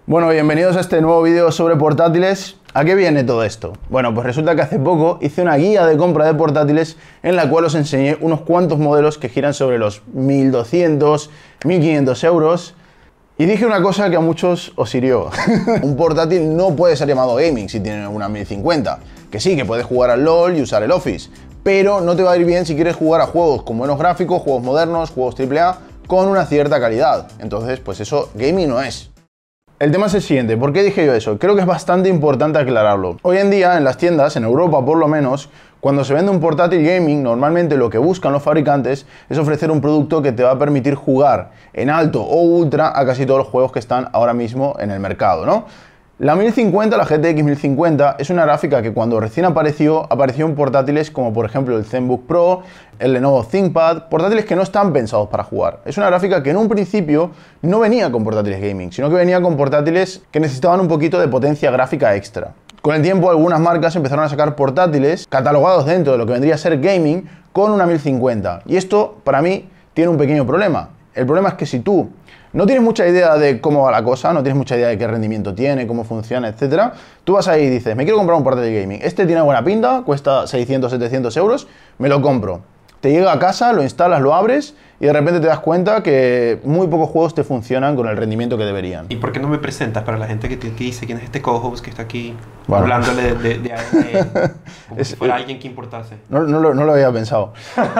Bueno, bienvenidos a este nuevo vídeo sobre portátiles. ¿A qué viene todo esto? Bueno, pues resulta que hace poco hice una guía de compra de portátiles en la cual os enseñé unos cuantos modelos que giran sobre los 1.200, 1.500 euros. Y dije una cosa que a muchos os hirió. Un portátil no puede ser llamado gaming si tiene una 1050. Que sí, que puedes jugar al LOL y usar el Office, pero no te va a ir bien si quieres jugar a juegos con buenos gráficos, juegos modernos, juegos AAA, con una cierta calidad. Entonces, pues eso gaming no es. El tema es el siguiente, ¿por qué dije yo eso? Creo que es bastante importante aclararlo. Hoy en día, en las tiendas, en Europa por lo menos, cuando se vende un portátil gaming, normalmente lo que buscan los fabricantes es ofrecer un producto que te va a permitir jugar en alto o ultra a casi todos los juegos que están ahora mismo en el mercado, ¿no? La 1050, la GTX 1050, es una gráfica que cuando recién apareció en portátiles como por ejemplo el ZenBook Pro, el Lenovo ThinkPad, portátiles que no están pensados para jugar. Es una gráfica que en un principio no venía con portátiles gaming, sino que venía con portátiles que necesitaban un poquito de potencia gráfica extra. Con el tiempo algunas marcas empezaron a sacar portátiles catalogados dentro de lo que vendría a ser gaming con una 1050. Y esto, para mí, tiene un pequeño problema. El problema es que si tú no tienes mucha idea de cómo va la cosa, no tienes mucha idea de qué rendimiento tiene, cómo funciona, etcétera, tú vas ahí y dices, me quiero comprar un portátil gaming. Este tiene buena pinta, cuesta 600, 700 euros, me lo compro. Te llega a casa, lo instalas, lo abres y de repente te das cuenta que muy pocos juegos te funcionan con el rendimiento que deberían. ¿Y por qué no me presentas para la gente que dice quién es este co-host que está aquí hablándole de como si fuera alguien que importase? No lo había pensado.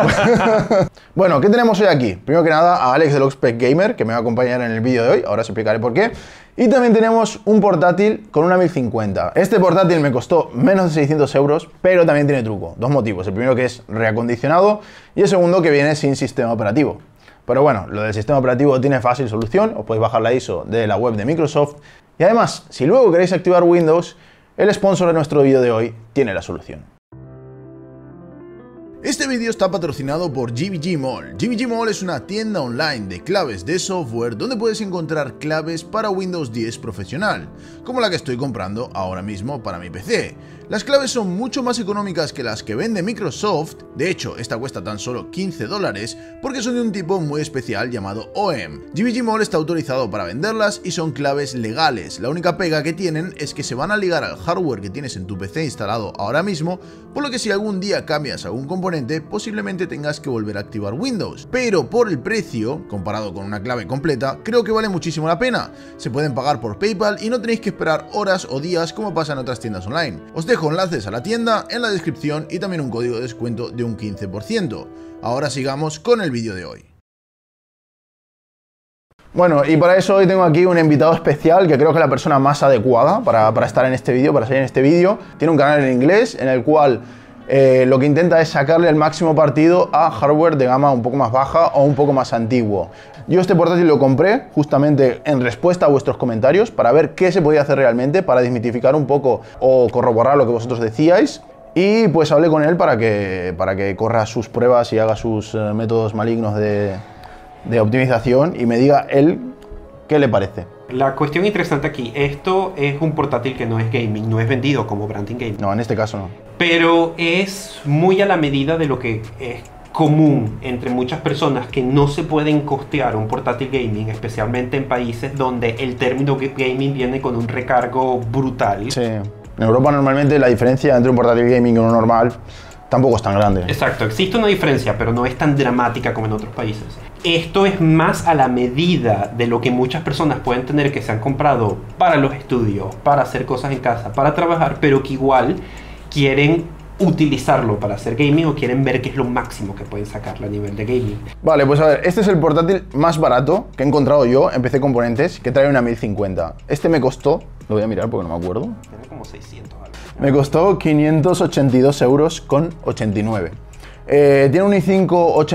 Bueno, ¿qué tenemos hoy aquí? Primero que nada a Alex de Lockspec Gamer, que me va a acompañar en el vídeo de hoy, ahora os explicaré por qué. Y también tenemos un portátil con una 1050. Este portátil me costó menos de 600 euros, pero también tiene truco. Dos motivos. El primero que es reacondicionado y el segundo que viene sin sistema operativo. Pero bueno, lo del sistema operativo tiene fácil solución. Os podéis bajar la ISO de la web de Microsoft. Y además, si luego queréis activar Windows, el sponsor de nuestro vídeo de hoy tiene la solución. Este vídeo está patrocinado por GVG Mall. GVG Mall es una tienda online de claves de software donde puedes encontrar claves para Windows 10 profesional, como la que estoy comprando ahora mismo para mi PC. Las claves son mucho más económicas que las que vende Microsoft, de hecho esta cuesta tan solo $15 porque son de un tipo muy especial llamado OEM. GVG Mall está autorizado para venderlas y son claves legales, la única pega que tienen es que se van a ligar al hardware que tienes en tu PC instalado ahora mismo, por lo que si algún día cambias algún componente posiblemente tengas que volver a activar Windows, pero por el precio, comparado con una clave completa, creo que vale muchísimo la pena. Se pueden pagar por PayPal y no tenéis que esperar horas o días como pasa en otras tiendas online. Os dejo enlaces a la tienda en la descripción y también un código de descuento de un 15%. Ahora sigamos con el vídeo de hoy. Bueno, y para eso hoy tengo aquí un invitado especial que creo que es la persona más adecuada para estar en este vídeo, para salir en este vídeo. Tiene un canal en inglés en el cual lo que intenta es sacarle el máximo partido a hardware de gama un poco más baja o un poco más antiguo. Yo este portátil lo compré justamente en respuesta a vuestros comentarios para ver qué se podía hacer realmente, para desmitificar un poco o corroborar lo que vosotros decíais. Y pues hablé con él para que corra sus pruebas y haga sus métodos malignos de optimización y me diga él qué le parece. La cuestión interesante aquí, esto es un portátil que no es gaming, no es vendido como branding gaming. No, en este caso no. Pero es muy a la medida de lo que es común entre muchas personas que no se pueden costear un portátil gaming, especialmente en países donde el término gaming viene con un recargo brutal. Sí, en Europa normalmente la diferencia entre un portátil gaming y uno normal tampoco es tan grande. Exacto, existe una diferencia, pero no es tan dramática como en otros países. Esto es más a la medida de lo que muchas personas pueden tener que se han comprado para los estudios, para hacer cosas en casa, para trabajar, pero que igual quieren utilizarlo para hacer gaming o quieren ver qué es lo máximo que pueden sacarlo a nivel de gaming. Vale, pues a ver, este es el portátil más barato que he encontrado yo en PC Componentes, que trae una 1050. Este me costó, lo voy a mirar porque no me acuerdo. Tiene como 600 algo. Me costó 582 euros con 89. Tiene un i5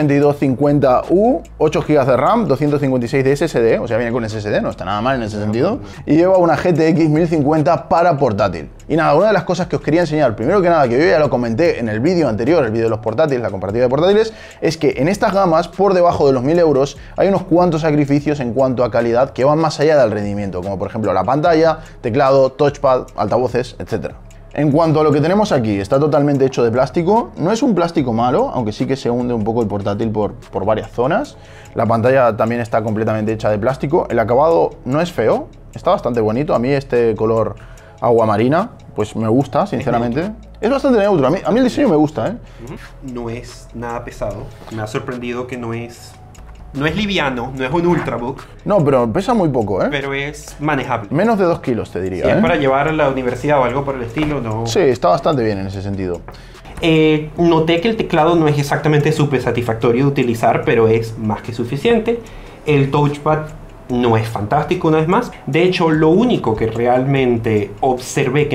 8250U, 8 GB de RAM, 256 de SSD, o sea, viene con SSD, no está nada mal en ese sentido. Y lleva una GTX 1050 para portátil. Y nada, una de las cosas que os quería enseñar, primero que nada, que yo ya lo comenté en el vídeo anterior, el vídeo de los portátiles, la comparativa de portátiles, es que en estas gamas, por debajo de los 1000 euros, hay unos cuantos sacrificios en cuanto a calidad que van más allá del rendimiento, como por ejemplo la pantalla, teclado, touchpad, altavoces, etc. En cuanto a lo que tenemos aquí, está totalmente hecho de plástico. No es un plástico malo, aunque sí que se hunde un poco el portátil por varias zonas. La pantalla también está completamente hecha de plástico. El acabado no es feo. Está bastante bonito. A mí este color agua marina, pues me gusta, sinceramente. Es bastante neutro. A mí el diseño me gusta, ¿eh? No es nada pesado. Me ha sorprendido que no es liviano, no es un ultrabook. No, pero pesa muy poco, ¿eh? Pero es manejable. Menos de 2 kilos, te diría, Si ¿eh? es para llevar a la universidad o algo por el estilo, no. Sí, está bastante bien en ese sentido. Noté que el teclado no es exactamente súper satisfactorio de utilizar, pero es más que suficiente. El touchpad no es fantástico, una vez más. De hecho, lo único que realmente observé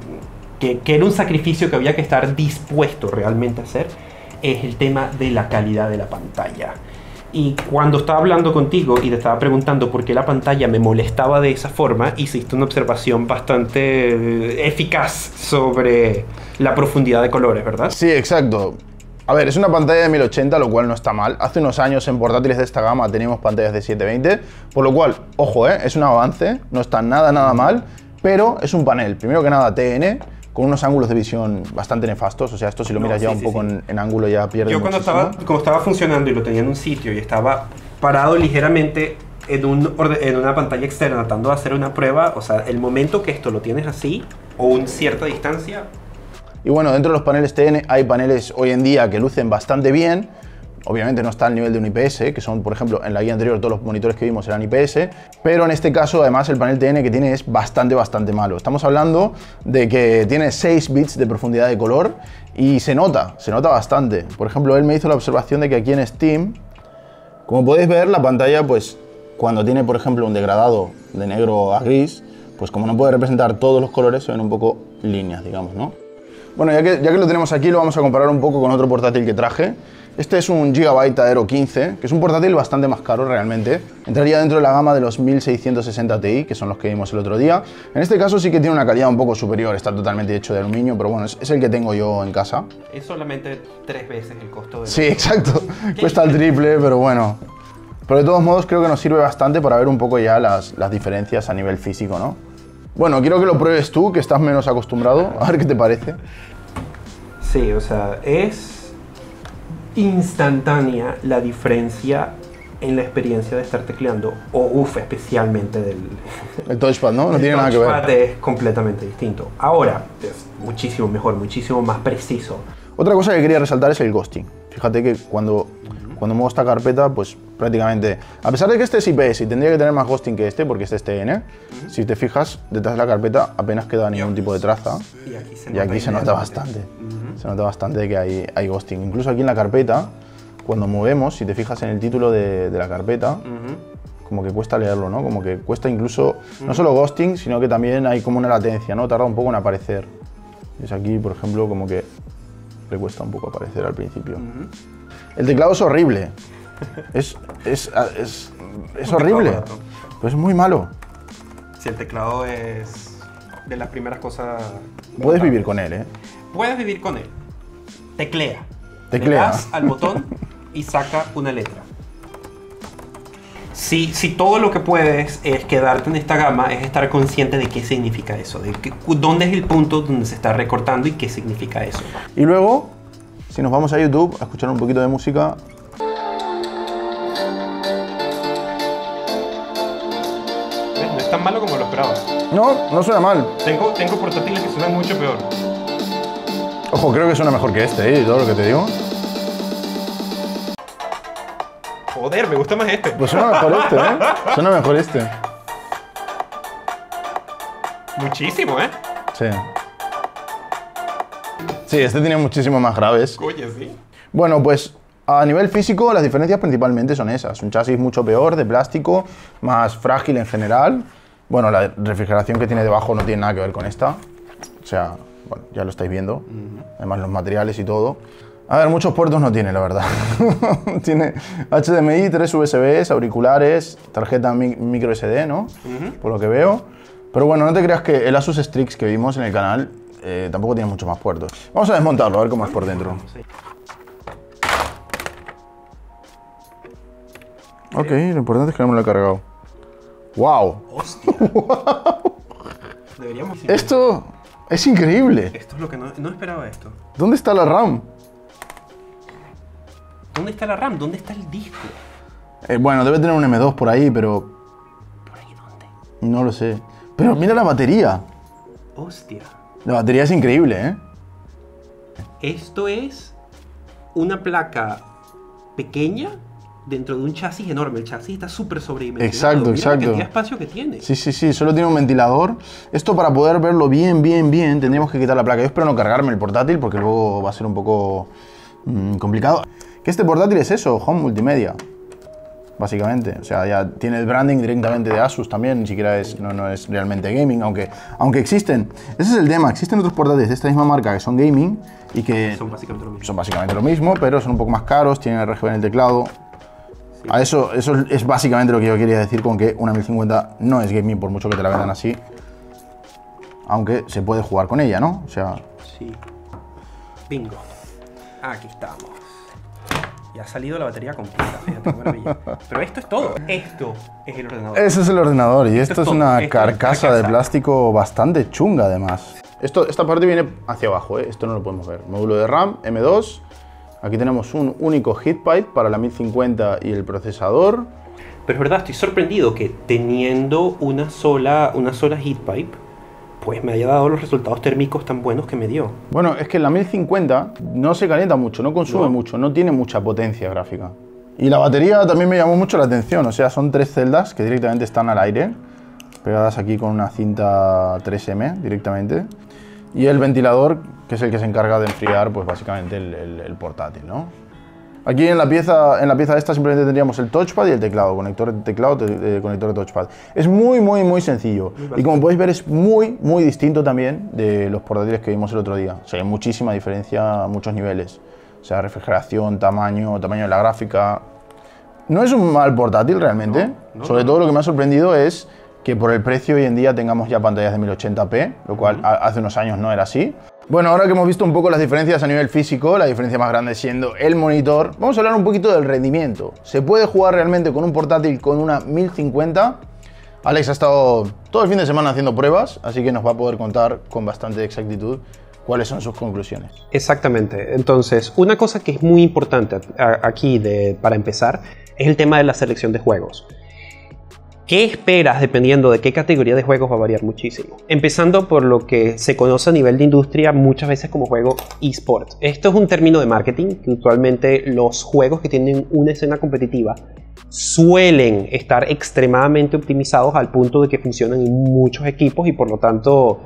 que era un sacrificio que había que estar dispuesto realmente a hacer es el tema de la calidad de la pantalla. Y cuando estaba hablando contigo y te estaba preguntando por qué la pantalla me molestaba de esa forma, hiciste una observación bastante eficaz sobre la profundidad de colores, ¿verdad? Sí, exacto. A ver, es una pantalla de 1080, lo cual no está mal. Hace unos años en portátiles de esta gama teníamos pantallas de 720, por lo cual, ojo, es un avance, no está nada mal, pero es un panel, primero que nada TN, con unos ángulos de visión bastante nefastos. O sea, esto si lo miras ya un poco en ángulo ya pierde muchísimo. Yo cuando estaba funcionando y lo tenía en un sitio y estaba parado ligeramente en una pantalla externa tratando de hacer una prueba, o sea, el momento que esto lo tienes así o una cierta distancia. Y bueno, dentro de los paneles TN hay paneles hoy en día que lucen bastante bien. Obviamente no está al nivel de un IPS, que son, por ejemplo, en la guía anterior todos los monitores que vimos eran IPS, pero en este caso, además, el panel TN que tiene es bastante malo. Estamos hablando de que tiene 6 bits de profundidad de color y se nota bastante. Por ejemplo, él me hizo la observación de que aquí en Steam, como podéis ver, la pantalla, pues, cuando tiene, por ejemplo, un degradado de negro a gris, pues como no puede representar todos los colores, se ven un poco líneas, digamos, ¿no? Bueno, ya que lo tenemos aquí, lo vamos a comparar un poco con otro portátil que traje. Este es un Gigabyte Aero 15, que es un portátil bastante más caro realmente. Entraría dentro de la gama de los 1660 Ti, que son los que vimos el otro día. En este caso sí que tiene una calidad un poco superior, está totalmente hecho de aluminio, pero bueno, es el que tengo yo en casa. Es solamente 3 veces el costo de... Sí, exacto. Cuesta el triple, pero bueno. Pero de todos modos creo que nos sirve bastante para ver un poco ya las diferencias a nivel físico, ¿no? Bueno, quiero que lo pruebes tú, que estás menos acostumbrado, a ver qué te parece. Sí, o sea, es instantánea la diferencia en la experiencia de estar tecleando, especialmente del... El touchpad, ¿no? No tiene nada que ver. El touchpad es completamente distinto. Ahora, es muchísimo mejor, muchísimo más preciso. Otra cosa que quería resaltar es el ghosting. Fíjate que cuando muevo esta carpeta, pues prácticamente, a pesar de que este es IPS y tendría que tener más ghosting que este, porque este es TN, si te fijas, detrás de la carpeta apenas queda ningún tipo de traza. Y aquí se nota bastante. Se nota bastante que hay ghosting. Incluso aquí en la carpeta, cuando movemos, si te fijas en el título de la carpeta, como que cuesta leerlo, ¿no? Como que cuesta incluso, no solo ghosting, sino que también hay como una latencia, ¿no? Tarda un poco en aparecer. Es aquí, por ejemplo, como que le cuesta un poco aparecer al principio. El teclado es horrible. Es horrible. Pues es muy malo. Si el teclado es de las primeras cosas... Puedes vivir con él, ¿eh? Puedes vivir con él. Teclea. Le Teclea. das al botón y saca una letra. Si todo lo que puedes es quedarte en esta gama, es estar consciente de qué significa eso, de dónde es el punto donde se está recortando y qué significa eso. Y luego, si nos vamos a YouTube a escuchar un poquito de música... No es tan malo como lo esperaba. No suena mal. Tengo portátiles que suenan mucho peor. Ojo, creo que suena mejor que este, ¿eh? Todo lo que te digo. Joder, me gusta más este. Pues suena mejor este, ¿eh? Suena mejor este. Muchísimo, ¿eh? Sí. Sí, este tiene muchísimo más graves. Oye, sí. Bueno, pues a nivel físico las diferencias principalmente son esas. Un chasis mucho peor, de plástico, más frágil en general. Bueno, la refrigeración que tiene debajo no tiene nada que ver con esta. O sea, bueno, ya lo estáis viendo. Además los materiales y todo. A ver, muchos puertos no tiene, la verdad. Tiene HDMI, 3 USBs, auriculares, tarjeta micro SD, ¿no? Por lo que veo. Pero bueno, no te creas que el Asus Strix que vimos en el canal tampoco tiene muchos más puertos. Vamos a desmontarlo, a ver cómo es por dentro. Sí. Ok, lo importante es que no me lo he cargado. ¡Wow! ¡Hostia! Deberíamos... Esto es increíble. Esto es lo que no esperaba esto. ¿Dónde está la RAM? ¿Dónde está la RAM? ¿Dónde está el disco? Bueno, debe tener un M2 por ahí, pero... ¿Por ahí dónde? No lo sé. Pero mira la batería. Hostia. La batería es increíble, ¿eh? Esto es una placa pequeña dentro de un chasis enorme. El chasis está súper sobredimensionado. Exacto, Mira exacto. la cantidad de espacio que tiene. Sí, sí, sí, solo tiene un ventilador. Esto para poder verlo bien, tendríamos que quitar la placa. Yo espero no cargarme el portátil porque luego va a ser un poco complicado. Que este portátil es eso, home multimedia, básicamente. O sea, ya tiene el branding directamente de Asus también, ni siquiera no es realmente gaming, aunque existen. Ese es el tema, existen otros portátiles de esta misma marca que son gaming y que Son básicamente lo mismo. son básicamente lo mismo, pero son un poco más caros, tienen RGB en el teclado. Sí. A eso es básicamente lo que yo quería decir con que una 1050 no es gaming por mucho que te la vendan así. Aunque se puede jugar con ella, ¿no? O sea... Sí. Bingo. Aquí estamos. Ya ha salido la batería completa, fíjate, qué maravilla. Pero esto es todo. Esto es el ordenador. Ese es el ordenador y esto es todo. una Esto es carcasa de carcasa. plástico bastante chunga además. Esta parte viene hacia abajo, ¿eh? Esto no lo podemos ver. Módulo de RAM, M2. Aquí tenemos un único heat pipe para la 1050 y el procesador. Pero es verdad, estoy sorprendido que teniendo una sola heat pipe, pues me haya dado los resultados térmicos tan buenos que me dio. Bueno, es que la 1050 no se calienta mucho, no consume mucho, no tiene mucha potencia gráfica. Y la batería también me llamó mucho la atención, o sea, son 3 celdas que directamente están al aire, pegadas aquí con una cinta 3M directamente. Y el ventilador, que es el que se encarga de enfriar, pues básicamente el portátil, ¿no? Aquí en la pieza esta simplemente tendríamos el touchpad y el teclado, conector de teclado, conector de touchpad. Es muy sencillo. Y como podéis ver es muy distinto también de los portátiles que vimos el otro día. O sea, hay muchísima diferencia a muchos niveles. O sea, refrigeración, tamaño de la gráfica. No es un mal portátil realmente. Sobre todo lo que me ha sorprendido es que por el precio hoy en día tengamos ya pantallas de 1080p, lo cual hace unos años no era así. Bueno, ahora que hemos visto un poco las diferencias a nivel físico, la diferencia más grande siendo el monitor, vamos a hablar un poquito del rendimiento. ¿Se puede jugar realmente con un portátil con una 1050? Alex ha estado todo el fin de semana haciendo pruebas, así que nos va a poder contar con bastante exactitud cuáles son sus conclusiones. Exactamente. Entonces, una cosa que es muy importante aquí para empezar es el tema de la selección de juegos. ¿Qué esperas dependiendo de qué categoría de juegos va a variar muchísimo? Empezando por lo que se conoce a nivel de industria muchas veces como juego eSport. Esto es un término de marketing que usualmente los juegos que tienen una escena competitiva suelen estar extremadamente optimizados al punto de que funcionan en muchos equipos y por lo tanto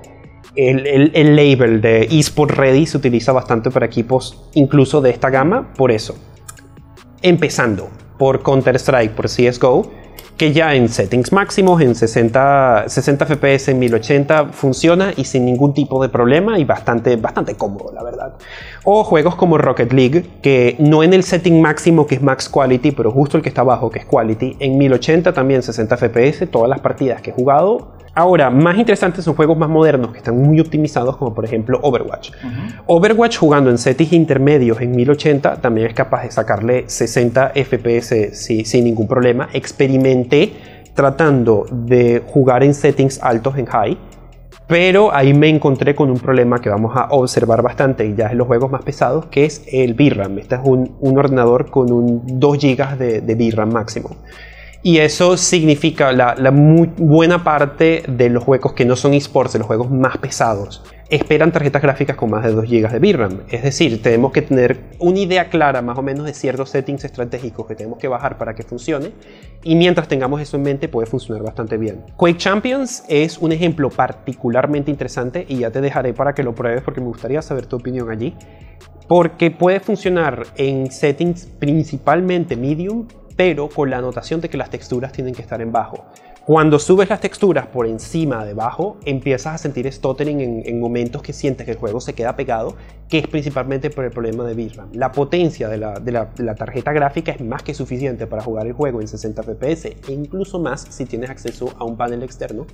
el label de eSport Ready se utiliza bastante para equipos incluso de esta gama por eso. Empezando por Counter-Strike, por CSGO, que ya en settings máximos, en 60 FPS, en 1080, funciona y sin ningún tipo de problema y bastante cómodo, la verdad. O juegos como Rocket League, que no en el setting máximo, que es Max Quality, pero justo el que está abajo, que es Quality, en 1080 también 60 FPS, todas las partidas que he jugado. Ahora, más interesantes son juegos más modernos que están muy optimizados, como por ejemplo Overwatch. Overwatch jugando en settings intermedios en 1080 también es capaz de sacarle 60 FPS sin ningún problema. Experimenté tratando de jugar en settings altos en high, pero ahí me encontré con un problema que vamos a observar bastante y ya en los juegos más pesados, que es el VRAM. Este es un ordenador con un 2 GB de VRAM máximo. Y eso significa la muy buena parte de los juegos que no son esports, de los juegos más pesados, esperan tarjetas gráficas con más de 2 GB de VRAM. Es decir, tenemos que tener una idea clara más o menos de ciertos settings estratégicos que tenemos que bajar para que funcione. Y mientras tengamos eso en mente puede funcionar bastante bien. Quake Champions es un ejemplo particularmente interesante y ya te dejaré para que lo pruebes porque me gustaría saber tu opinión allí. Porque puede funcionar en settings principalmente medium, pero con la anotación de que las texturas tienen que estar en bajo. Cuando subes las texturas por encima de bajo, empiezas a sentir stuttering en momentos que sientes que el juego se queda pegado, que es principalmente por el problema de VRAM. La potencia de la tarjeta gráfica es más que suficiente para jugar el juego en 60 FPS, e incluso más si tienes acceso a un panel externo.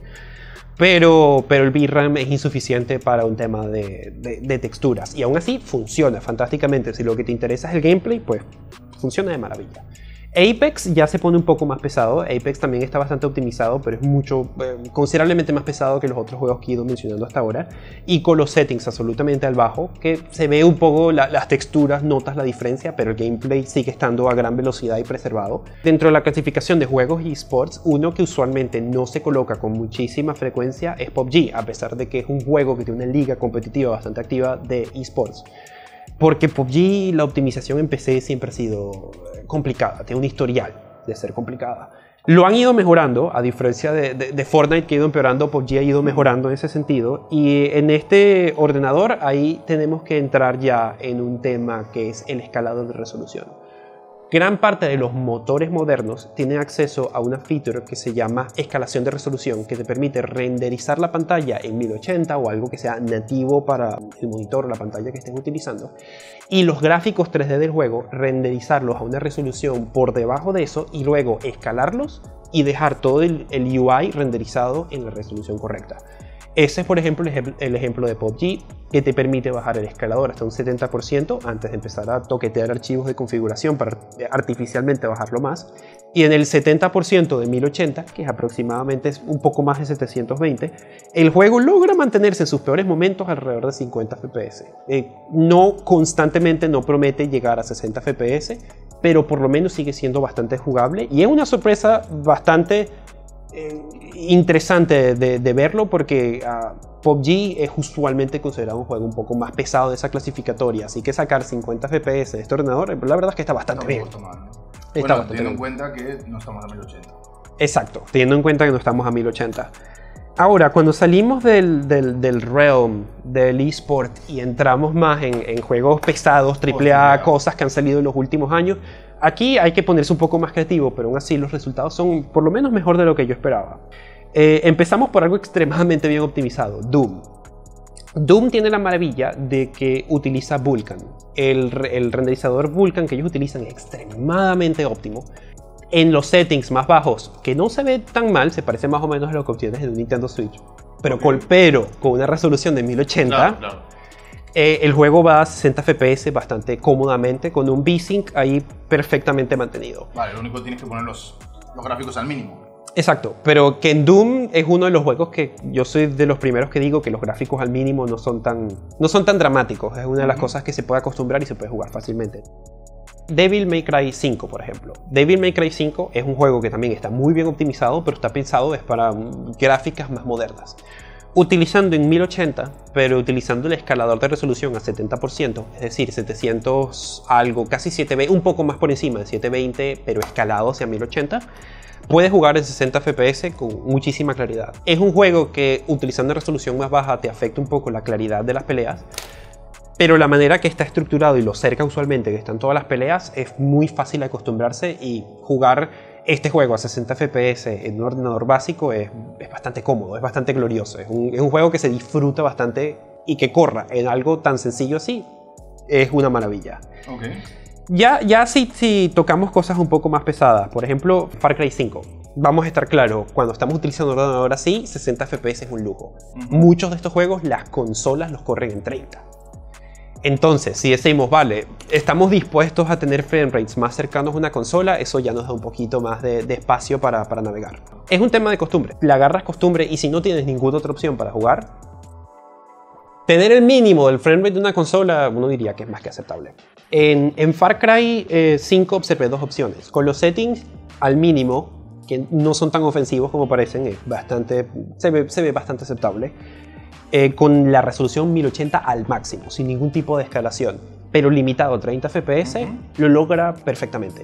Pero el VRAM es insuficiente para un tema de texturas. Y aún así funciona fantásticamente. Si lo que te interesa es el gameplay, pues funciona de maravilla. Apex ya se pone un poco más pesado. Apex también está bastante optimizado, pero es considerablemente más pesado que los otros juegos que he ido mencionando hasta ahora. Y con los settings absolutamente al bajo, que se ve un poco las texturas, notas la diferencia, pero el gameplay sigue estando a gran velocidad y preservado. Dentro de la clasificación de juegos eSports, uno que usualmente no se coloca con muchísima frecuencia es PUBG, a pesar de que es un juego que tiene una liga competitiva bastante activa de eSports. Porque PUBG, la optimización en PC siempre ha sido complicada, tiene un historial de ser complicada. Lo han ido mejorando, a diferencia de Fortnite que ha ido empeorando, PUBG ha ido mejorando en ese sentido. Y en este ordenador ahí tenemos que entrar ya en un tema que es el escalado de resolución. Gran parte de los motores modernos tienen acceso a una feature que se llama escalación de resolución, que te permite renderizar la pantalla en 1080 o algo que sea nativo para el monitor o la pantalla que estés utilizando, y los gráficos 3D del juego renderizarlos a una resolución por debajo de eso y luego escalarlos y dejar todo el UI renderizado en la resolución correcta. Ese es, por ejemplo, el ejemplo de PUBG, que te permite bajar el escalador hasta un 70% antes de empezar a toquetear archivos de configuración para artificialmente bajarlo más. Y en el 70% de 1080, que es aproximadamente un poco más de 720, el juego logra mantenerse en sus peores momentos alrededor de 50 FPS. No constantemente, no promete llegar a 60 FPS, pero por lo menos sigue siendo bastante jugable. Y es una sorpresa bastante interesante de verlo, porque PUBG es usualmente considerado un juego un poco más pesado de esa clasificatoria, así que sacar 50 FPS de este ordenador, la verdad es que está bastante bien. Bueno, teniendo en cuenta que no estamos a 1080. Exacto, teniendo en cuenta que no estamos a 1080. Ahora, cuando salimos del realm del eSport y entramos más en juegos pesados, AAA, cosas que han salido en los últimos años, aquí hay que ponerse un poco más creativo, pero aún así los resultados son por lo menos mejor de lo que yo esperaba. Empezamos por algo extremadamente bien optimizado, Doom. Doom tiene la maravilla de que utiliza Vulkan. El renderizador Vulkan que ellos utilizan es extremadamente óptimo. En los settings más bajos, que no se ve tan mal, se parece más o menos a lo que obtienes en un Nintendo Switch, pero con una resolución de 1080, claro. El juego va a 60 FPS bastante cómodamente, con un V-Sync ahí perfectamente mantenido. Vale, lo único que tienes que poner los gráficos al mínimo. Exacto, pero que en Doom es uno de los juegos que yo soy de los primeros que digo que los gráficos al mínimo no son tan dramáticos. Es una de las cosas que se puede acostumbrar y se puede jugar fácilmente. Devil May Cry 5, por ejemplo. Devil May Cry 5 es un juego que también está muy bien optimizado, pero está pensado para gráficas más modernas. Utilizando en 1080, pero utilizando el escalador de resolución a 70%, es decir, 700 algo, casi 720, un poco más por encima de 720, pero escalado hacia 1080, puedes jugar en 60 FPS con muchísima claridad. Es un juego que, utilizando resolución más baja, te afecta un poco la claridad de las peleas, pero la manera que está estructurado y lo cerca usualmente que están todas las peleas es muy fácil acostumbrarse, y jugar este juego a 60 FPS en un ordenador básico es bastante cómodo, es bastante glorioso. Es un juego que se disfruta bastante, y que corra en algo tan sencillo así es una maravilla. Okay. Ya si tocamos cosas un poco más pesadas, por ejemplo Far Cry 5. Vamos a estar claros, cuando estamos utilizando un ordenador así, 60 FPS es un lujo. Muchos de estos juegos las consolas los corren en 30. Entonces, si decimos, vale, estamos dispuestos a tener frame rates más cercanos a una consola, eso ya nos da un poquito más de espacio para navegar. Es un tema de costumbre. Le agarras costumbre, y si no tienes ninguna otra opción para jugar, tener el mínimo del frame rate de una consola, uno diría que es más que aceptable. En Far Cry 5 observé dos opciones. Con los settings al mínimo, que no son tan ofensivos como parecen, se ve bastante aceptable. Con la resolución 1080 al máximo, sin ningún tipo de escalación, pero limitado a 30 FPS, lo logra perfectamente.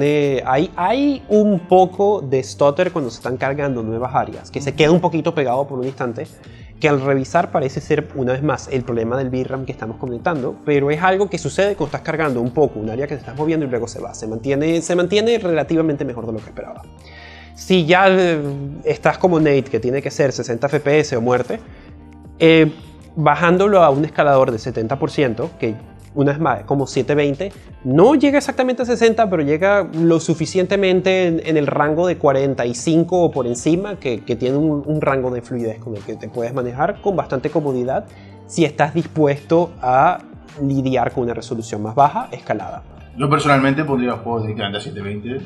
Hay un poco de stutter cuando se están cargando nuevas áreas, que se queda un poquito pegado por un instante, que al revisar parece ser, una vez más, el problema del VRAM que estamos comentando, pero es algo que sucede cuando estás cargando un poco un área que te estás moviendo y luego se va. Se mantiene relativamente mejor de lo que esperaba. Si ya estás como Nate, que tiene que ser 60 FPS o muerte, bajándolo a un escalador de 70%, que una vez más como 720, no llega exactamente a 60, pero llega lo suficientemente en el rango de 45 o por encima, que tiene un rango de fluidez con el que te puedes manejar con bastante comodidad si estás dispuesto a lidiar con una resolución más baja escalada. Yo personalmente pondría juegos directamente a 720.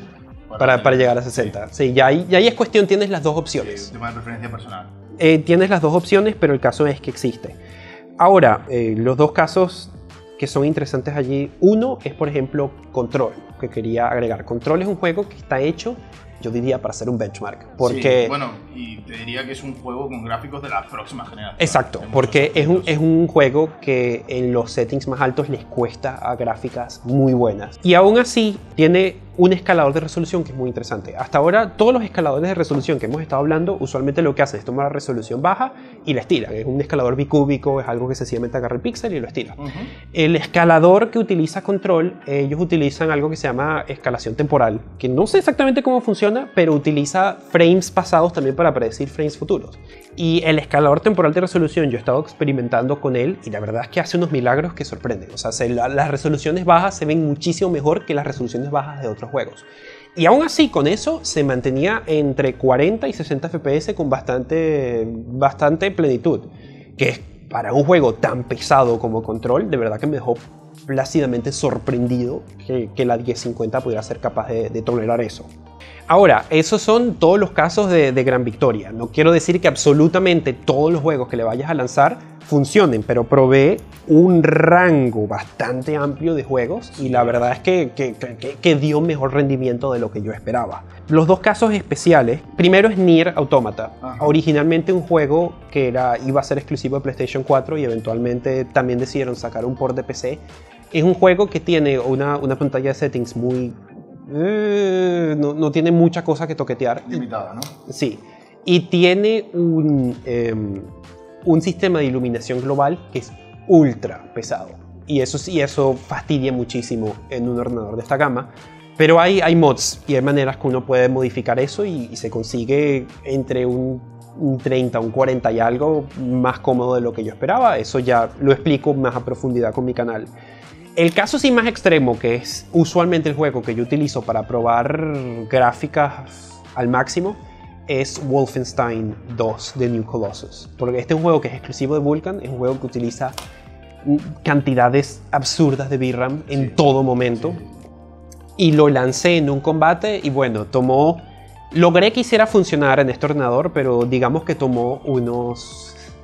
para llegar a 60. Sí, ya ahí es cuestión, tienes las dos opciones. Sí, tema de preferencia personal. Tienes las dos opciones, pero el caso es que existe. Ahora, los dos casos que son interesantes allí, uno es, por ejemplo, Control, que quería agregar. Control es un juego que está hecho, yo diría, para hacer un benchmark. Porque, sí, bueno, y te diría que es un juego con gráficos de la próxima generación. Exacto, porque es un juego que en los settings más altos les cuesta a gráficas muy buenas. Y aún así tiene un escalador de resolución que es muy interesante. Hasta ahora todos los escaladores de resolución que hemos estado hablando usualmente lo que hacen es tomar la resolución baja y la estiran. Es un escalador bicúbico, es algo que sencillamente agarra el píxel y lo estira. El escalador que utiliza Control, ellos utilizan algo que se llama escalación temporal, que no sé exactamente cómo funciona, pero utiliza frames pasados también para predecir frames futuros. Y el escalador temporal de resolución, yo he estado experimentando con él y la verdad es que hace unos milagros que sorprenden. O sea, las resoluciones bajas se ven muchísimo mejor que las resoluciones bajas de otros juegos. Y aún así, con eso, se mantenía entre 40 y 60 FPS con bastante plenitud. Que es para un juego tan pesado como Control, de verdad que me dejó plácidamente sorprendido que la 1050 pudiera ser capaz de tolerar eso. Ahora, esos son todos los casos de gran victoria. No quiero decir que absolutamente todos los juegos que le vayas a lanzar funcionen, pero probé un rango bastante amplio de juegos y la verdad es que dio mejor rendimiento de lo que yo esperaba. Los dos casos especiales, primero es Nier Automata. Originalmente un juego que iba a ser exclusivo de PlayStation 4 y eventualmente también decidieron sacar un port de PC. Es un juego que tiene una pantalla de settings muy... no tiene mucha cosa que toquetear. Limitada, ¿no? Sí. Y tiene un sistema de iluminación global que es ultra pesado. Y eso fastidia muchísimo en un ordenador de esta gama. Pero hay mods y hay maneras que uno puede modificar eso y se consigue entre un 30, un 40 y algo más cómodo de lo que yo esperaba. Eso ya lo explico más a profundidad con mi canal. El caso sí más extremo, que es usualmente el juego que yo utilizo para probar gráficas al máximo, es Wolfenstein 2 de New Colossus. Porque este es un juego que es exclusivo de Vulkan, es un juego que utiliza cantidades absurdas de VRAM en todo momento. Y lo lancé en un combate y bueno, logré que hiciera funcionar en este ordenador, pero digamos que tomó unos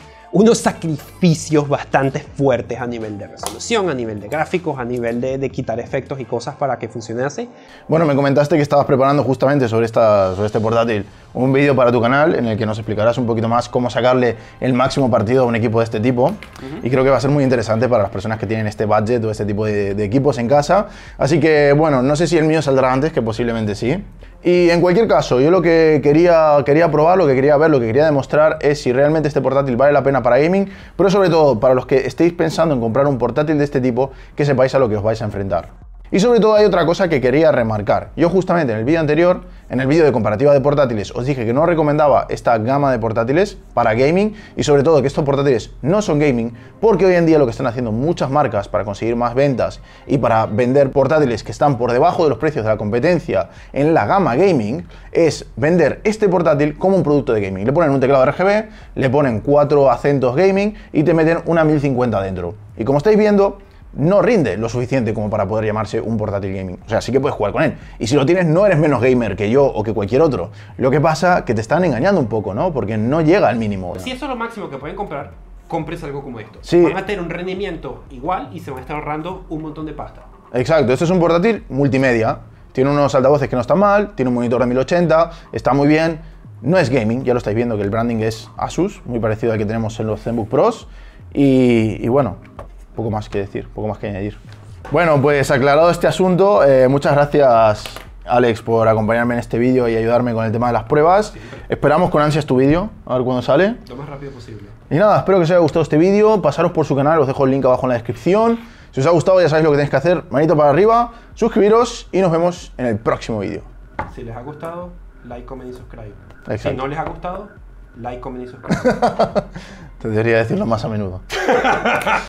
sacrificios bastante fuertes a nivel de resolución, a nivel de gráficos, a nivel de quitar efectos y cosas para que funcionase. Bueno, me comentaste que estabas preparando justamente sobre este portátil un vídeo para tu canal en el que nos explicarás un poquito más cómo sacarle el máximo partido a un equipo de este tipo. Y creo que va a ser muy interesante para las personas que tienen este budget o este tipo de equipos en casa. Así que, bueno, no sé si el mío saldrá antes, que posiblemente sí. Y en cualquier caso, yo lo que quería probar, lo que quería ver, lo que quería demostrar es si realmente este portátil vale la pena para gaming, pero sobre todo para los que estéis pensando en comprar un portátil de este tipo, que sepáis a lo que os vais a enfrentar. Y sobre todo hay otra cosa que quería remarcar. Yo justamente en el vídeo anterior, en el vídeo de comparativa de portátiles, os dije que no recomendaba esta gama de portátiles para gaming y sobre todo que estos portátiles no son gaming porque hoy en día lo que están haciendo muchas marcas para conseguir más ventas y para vender portátiles que están por debajo de los precios de la competencia en la gama gaming es vender este portátil como un producto de gaming. Le ponen un teclado RGB, le ponen 4 acentos gaming y te meten una 1050 dentro. Y como estáis viendo, no rinde lo suficiente como para poder llamarse un portátil gaming. O sea, sí que puedes jugar con él. Y si lo tienes, no eres menos gamer que yo o que cualquier otro. Lo que pasa es que te están engañando un poco, ¿no? Porque no llega al mínimo. Si eso es lo máximo que pueden comprar, compres algo como esto. Sí. Van a tener un rendimiento igual y se van a estar ahorrando un montón de pasta. Exacto. Esto es un portátil multimedia. Tiene unos altavoces que no están mal, tiene un monitor de 1080, está muy bien. No es gaming, ya lo estáis viendo que el branding es Asus, muy parecido al que tenemos en los ZenBook Pros. Y bueno, poco más que decir, poco más que añadir. Bueno, pues aclarado este asunto, muchas gracias Alex por acompañarme en este vídeo y ayudarme con el tema de las pruebas. Sí. Esperamos con ansias tu vídeo, a ver cuándo sale. Lo más rápido posible. Y nada, espero que os haya gustado este vídeo, pasaros por su canal, os dejo el link abajo en la descripción. Si os ha gustado ya sabéis lo que tenéis que hacer, manito para arriba, suscribiros y nos vemos en el próximo vídeo. Si les ha gustado, like, comment y subscribe. Exacto. Si no les ha gustado, like, comment y subscribe. Te debería decirlo más a menudo.